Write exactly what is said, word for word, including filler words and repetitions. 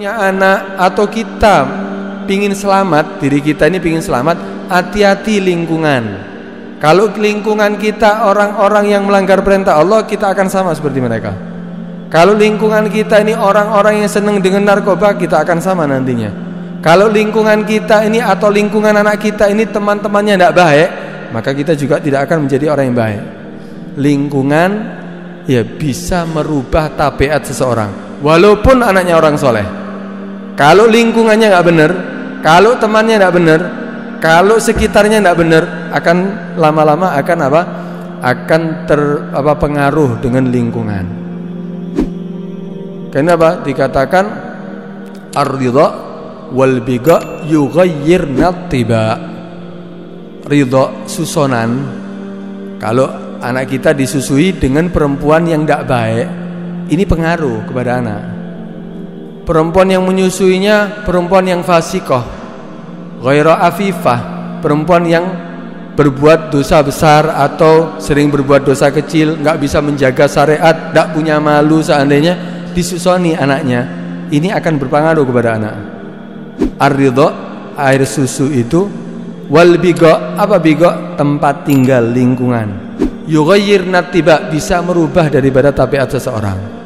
punya anak atau kita pingin selamat, diri kita ini pingin selamat, hati-hati lingkungan. Kalau lingkungan kita orang-orang yang melanggar perintah Allah, kita akan sama seperti mereka. Kalau lingkungan kita ini orang-orang yang senang dengan narkoba, kita akan sama nantinya. Kalau lingkungan kita ini atau lingkungan anak kita ini teman-temannya tidak baik, maka kita juga tidak akan menjadi orang yang baik. Lingkungan ya bisa merubah tabiat seseorang, walaupun anaknya orang soleh. Kalau lingkungannya nggak benar, kalau temannya nggak benar, kalau sekitarnya nggak benar, akan lama-lama akan apa? Akan ter apa pengaruh dengan lingkungan. Kenapa dikatakan ar-ridha wal biga yughayyirna tiba? Ridha susunan. Kalau anak kita disusui dengan perempuan yang tidak baik, ini pengaruh kepada anak. Perempuan yang menyusuinya perempuan yang fasikoh, ghaira afifah, perempuan yang berbuat dosa besar atau sering berbuat dosa kecil, nggak bisa menjaga syariat, nggak punya malu, seandainya disusoni anaknya, ini akan berpengaruh kepada anak. Ar-ridha, air susu itu, wal biga, apa biga? Tempat tinggal, lingkungan. Yughayyirna tiba, bisa merubah daripada tabiat seseorang.